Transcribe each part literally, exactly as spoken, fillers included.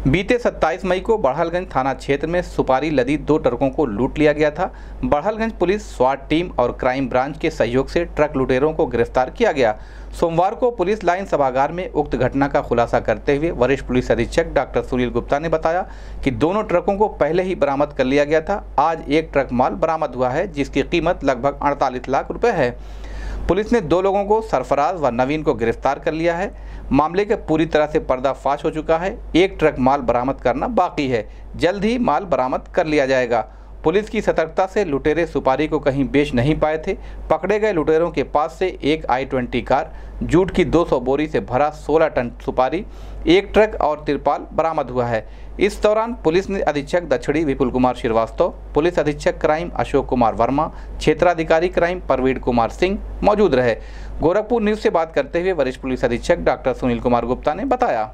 बीते सत्ताईस मई को बड़हलगंज थाना क्षेत्र में सुपारी लदी दो ट्रकों को लूट लिया गया था। बड़हलगंज पुलिस स्वाट टीम और क्राइम ब्रांच के सहयोग से ट्रक लुटेरों को गिरफ्तार किया गया। सोमवार को पुलिस लाइन सभागार में उक्त घटना का खुलासा करते हुए वरिष्ठ पुलिस अधीक्षक डॉक्टर सुनील गुप्ता ने बताया कि दोनों ट्रकों को पहले ही बरामद कर लिया गया था। आज एक ट्रक माल बरामद हुआ है जिसकी कीमत लगभग अड़तालीस लाख रुपए है। पुलिस ने दो लोगों को सरफराज व नवीन को गिरफ्तार कर लिया है। मामले के पूरी तरह से पर्दाफाश हो चुका है। एक ट्रक माल बरामद करना बाकी है, जल्द ही माल बरामद कर लिया जाएगा। पुलिस की सतर्कता से लुटेरे सुपारी को कहीं बेच नहीं पाए थे। पकड़े गए लुटेरों के पास से एक आई ट्वेंटी कार, जूट की दो सौ बोरी से भरा सोलह टन सुपारी, एक ट्रक और तिरपाल बरामद हुआ है। इस दौरान पुलिस ने अधीक्षक दक्षिणी विपुल कुमार श्रीवास्तव, पुलिस अधीक्षक क्राइम अशोक कुमार वर्मा, क्षेत्राधिकारी क्राइम परवीन कुमार सिंह मौजूद रहे। गोरखपुर न्यूज से बात करते हुए वरिष्ठ पुलिस अधीक्षक डॉक्टर सुनील कुमार गुप्ता ने बताया।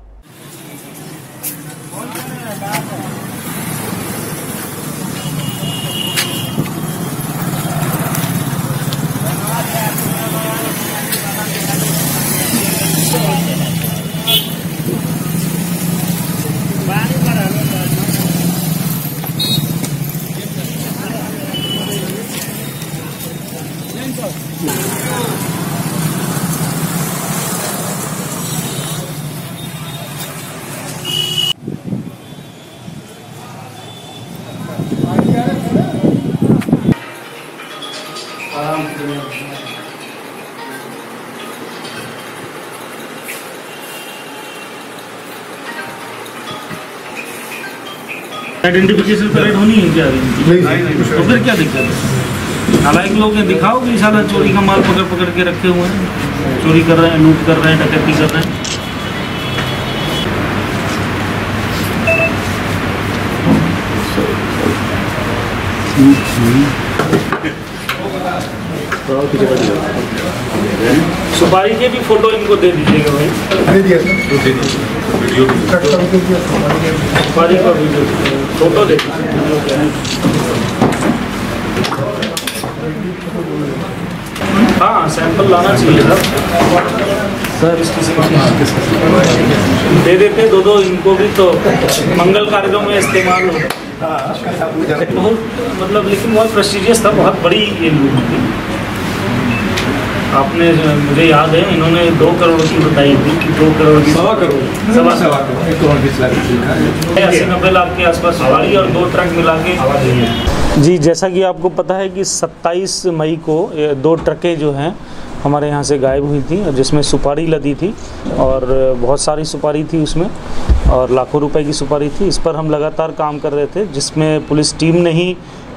आइडेंटिफिकेशन परेड होनी है क्या? नहीं, नहीं, तो फिर क्या दिक्कत है? हालांकि लोग ये दिखाओ कि साला चोरी का माल पकड़ पकड़ के रखे हुए हैं, चोरी कर रहे हैं, लूट कर रहे हैं, डकैती कर रहे हैं। सुपारी के भी फोटो इनको दे दीजिएगा भाई। दे दिया सर, दे दिया वीडियो सुपारी का वीडियो फोटो दे दीजिए। हाँ, सैंपल लाना चाहिए था सर। इसकी दे देते दो दो इनको भी, तो मंगल कार्यों में इस्तेमाल हो। बहुत मतलब लेकिन बहुत प्रेस्टिजियस था, बहुत बड़ी ये लूट थी। आपने मुझे याद है इन्होंने दो करोड़ की बताई थी कि दो करोड़ की सवा करोड़ सवा सवा करोड़ बीस लाख अस्सी नब्बे लाख के आसपास सवारी और दो ट्रक मिला के। जी, जैसा कि आपको पता है कि सत्ताईस मई को दो ट्रकें जो हैं हमारे यहाँ से गायब हुई थी, जिसमें सुपारी लदी थी और बहुत सारी सुपारी थी उसमें और लाखों रुपए की सुपारी थी। इस पर हम लगातार काम कर रहे थे, जिसमें पुलिस टीम ने ही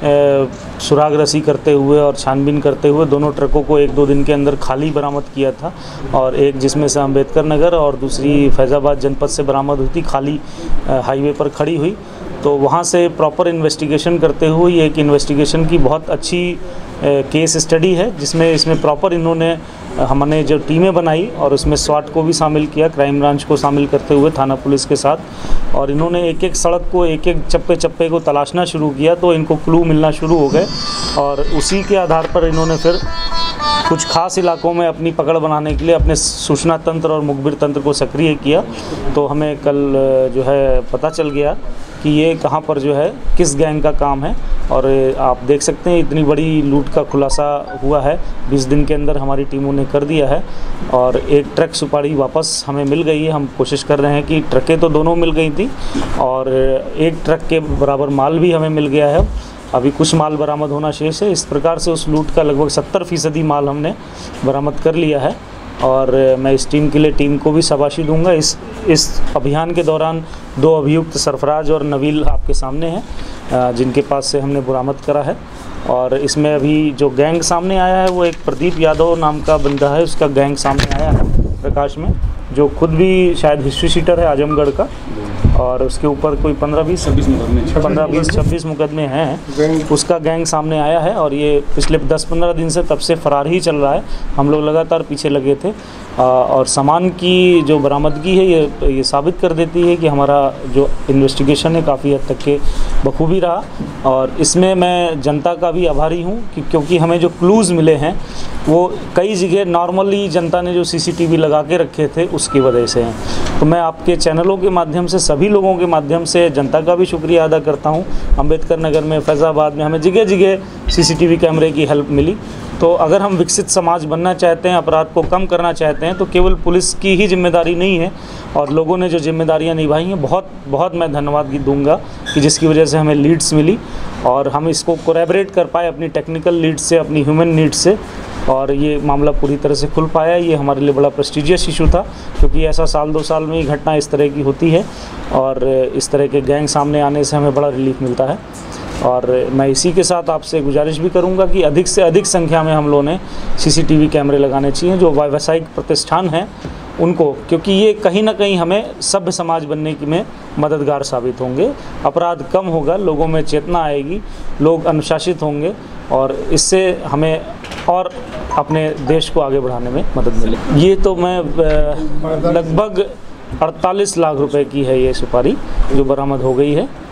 सुराग रसी करते हुए और छानबीन करते हुए दोनों ट्रकों को एक दो दिन के अंदर खाली बरामद किया था। और एक जिसमें से अम्बेडकर नगर और दूसरी फैज़ाबाद जनपद से बरामद हुई थी, खाली हाईवे पर खड़ी हुई। तो वहाँ से प्रॉपर इन्वेस्टिगेशन करते हुए ये एक इन्वेस्टिगेशन की बहुत अच्छी केस स्टडी है, जिसमें इसमें प्रॉपर इन्होंने हमने जो टीमें बनाई और उसमें स्वाट को भी शामिल किया, क्राइम ब्रांच को शामिल करते हुए थाना पुलिस के साथ। और इन्होंने एक एक सड़क को, एक एक चप्पे चप्पे को तलाशना शुरू किया, तो इनको क्लू मिलना शुरू हो गए और उसी के आधार पर इन्होंने फिर कुछ खास इलाकों में अपनी पकड़ बनाने के लिए अपने सूचना तंत्र और मुखबिर तंत्र को सक्रिय किया। तो हमें कल जो है पता चल गया कि ये कहाँ पर जो है किस गैंग का काम है। और आप देख सकते हैं इतनी बड़ी लूट का खुलासा हुआ है, बीस दिन के अंदर हमारी टीमों ने कर दिया है। और एक ट्रक सुपारी वापस हमें मिल गई है। हम कोशिश कर रहे हैं कि ट्रकें तो दोनों मिल गई थी और एक ट्रक के बराबर माल भी हमें मिल गया है। अभी कुछ माल बरामद होना शेष है। इस प्रकार से उस लूट का लगभग सत्तर फीसदी माल हमने बरामद कर लिया है। और मैं इस टीम के लिए टीम को भी शाबाशी दूंगा। इस इस अभियान के दौरान दो अभियुक्त सरफराज और नवील आपके सामने हैं, जिनके पास से हमने बरामद करा है। और इसमें अभी जो गैंग सामने आया है वो एक प्रदीप यादव नाम का बंदा है, उसका गैंग सामने आया है प्रकाश में, जो खुद भी शायद हिस्ट्री शीटर है आजमगढ़ का। और उसके ऊपर कोई पंद्रह बीस छब्बीस मुकदमे पंद्रह बीस छब्बीस मुकदमे हैं। उसका गैंग सामने आया है और ये पिछले दस पंद्रह दिन से तब से फरार ही चल रहा है। हम लोग लगातार पीछे लगे थे और सामान की जो बरामदगी है ये ये साबित कर देती है कि हमारा जो इन्वेस्टिगेशन है काफ़ी हद तक के बखूबी रहा। और इसमें मैं जनता का भी आभारी हूँ कि क्योंकि हमें जो क्लूज़ मिले हैं वो कई जगह नॉर्मली जनता ने जो सीसीटीवी लगा के रखे थे उसकी वजह से हैं। तो मैं आपके चैनलों के माध्यम से सभी लोगों के माध्यम से जनता का भी शुक्रिया अदा करता हूँ। अम्बेडकर नगर में, फैज़ाबाद में हमें जगह जगह सीसीटीवी कैमरे की हेल्प मिली। तो अगर हम विकसित समाज बनना चाहते हैं, अपराध को कम करना चाहते हैं, तो केवल पुलिस की ही जिम्मेदारी नहीं है, और लोगों ने जो जिम्मेदारियां निभाई हैं, बहुत बहुत मैं धन्यवाद दूंगा कि जिसकी वजह से हमें लीड्स मिली और हम इसको कोलैबोरेट कर पाए अपनी टेक्निकल लीड्स से, अपनी ह्यूमन नीड्स से, और ये मामला पूरी तरह से खुल पाया। ये हमारे लिए बड़ा प्रेस्टिजियस इशू था, क्योंकि ऐसा साल दो साल में ही घटना इस तरह की होती है, और इस तरह के गैंग सामने आने से हमें बड़ा रिलीफ मिलता है। और मैं इसी के साथ आपसे गुजारिश भी करूंगा कि अधिक से अधिक संख्या में हम लोगों ने सीसीटीवी कैमरे लगाने चाहिए, जो व्यावसायिक प्रतिष्ठान हैं उनको, क्योंकि ये कहीं ना कहीं हमें सभ्य समाज बनने की में मददगार साबित होंगे। अपराध कम होगा, लोगों में चेतना आएगी, लोग अनुशासित होंगे, और इससे हमें और अपने देश को आगे बढ़ाने में मदद मिलेगी। ये तो मैं लगभग अड़तालीस लाख रुपए की है ये सुपारी जो बरामद हो गई है।